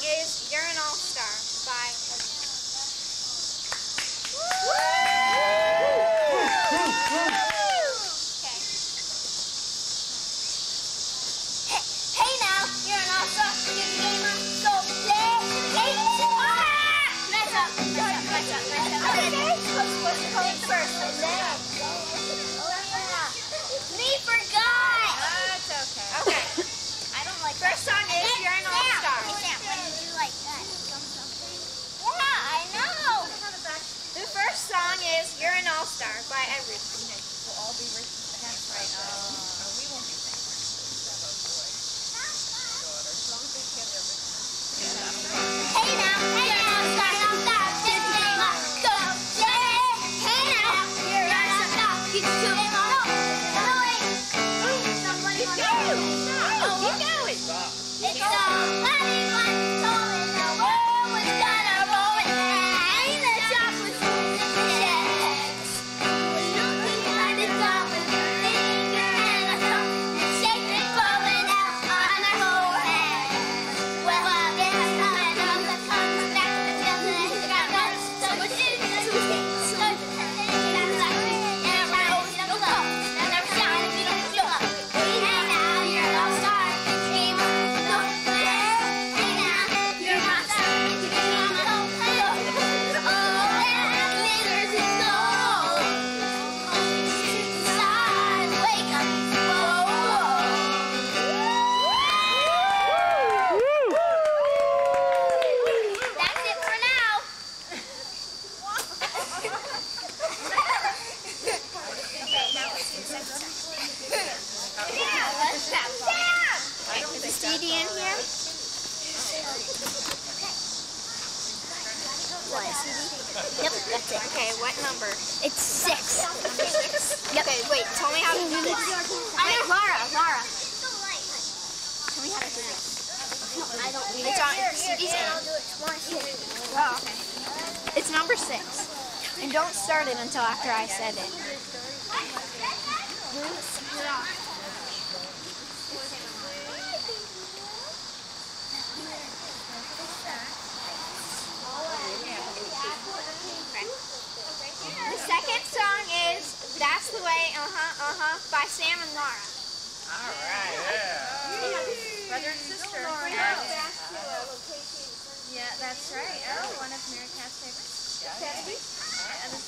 is You're an All-Star by Hey now, you're an all-star. Get the game on. Go play the game. Mess up. Okay, first. Me forgot. That's okay. Okay. I don't like First song is You're an All-Star. Sam, when did you like that? Yeah, I know. The first song is You're an All-Star by everyone. We'll all be racing. That's right. We won't be singing. Hey now, stop, get the game on. Go, hey now, you're an all-star. Get the game on. No, wait. Somebody Keep going. Keep going. It's somebody once told me the world was gonna roll it. And the top was delicious. Looking at the top with her finger and a thumb. The shape is falling out on her forehead. Well, I guess I'm gonna come back to the children. I got much so much in the sweet. So much and I'm like, and I'm right over the top. And I'm shining, you don't feel up. Hey now, you're an all-star. Get the game on. Go play. Hey now, you're an all-star. Get the game on. Go play. Oh, and glitters is gold. Stars wake up. That's it for now. Is the CD in here? What? Yep, that's it. Okay, what number? It's 6. Number 6? Yep. Okay, wait, tell me how to do this. Wait, Laura. Tell me how to do this. No, I don't need It's on CD's here. I'll do it tomorrow. Oh, okay. It's number 6. And don't start it until after I said it. The second song is That's the Way, by Sam and Laura. Alright, yeah. Brother and sister. Yeah, that's right. Oh, one of Mary Cat's favorites. And the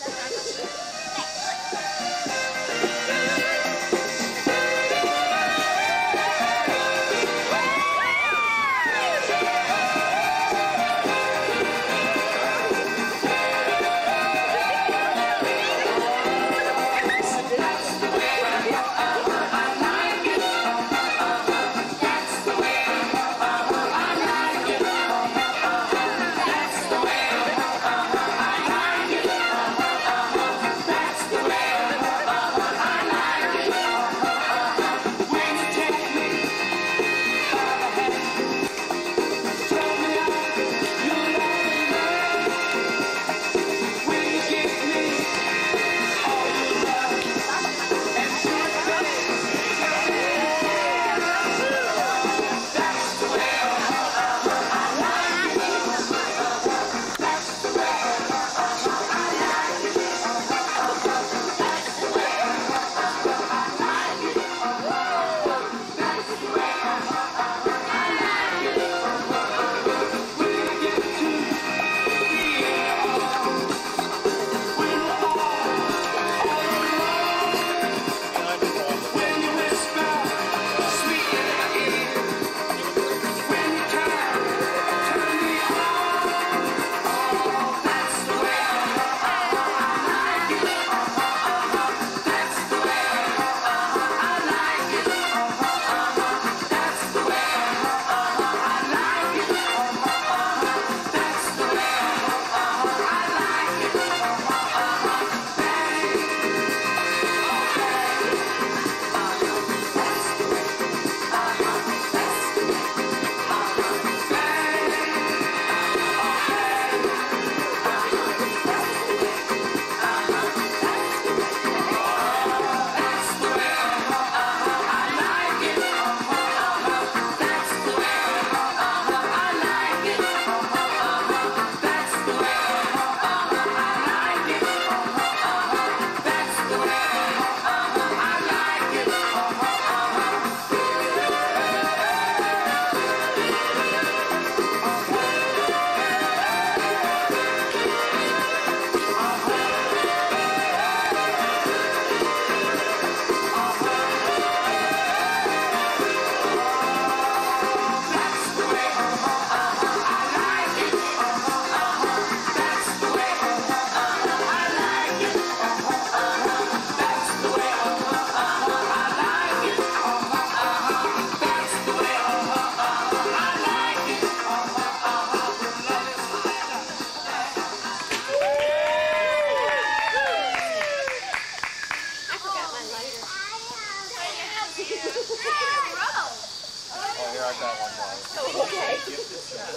Oh, here I got one more. Oh, okay. Give this shot.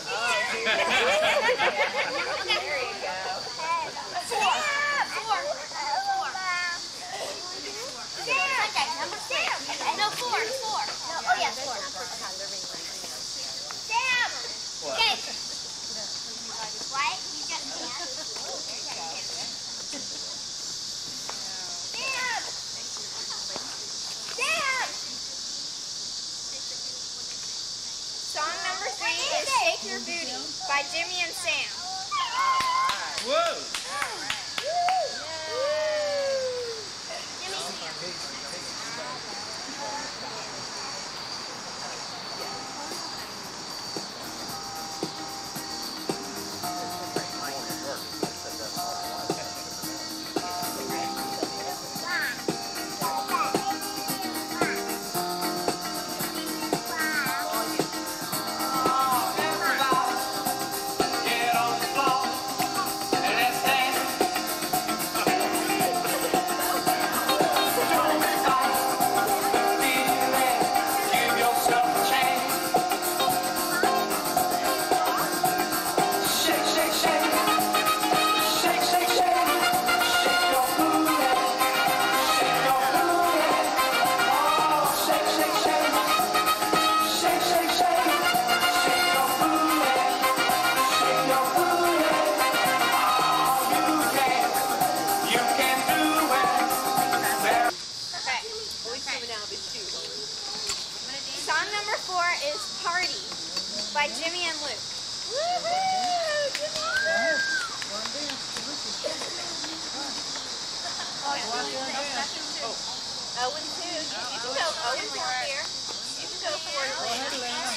There you go. Song number 3 is Shake Your Booty by Jimmy and Sam. Whoa! Song number 4 is Party by Jimmy and Luke. Woohoo! Come on! Owen too. You can go. Owen's out here. You can go for it.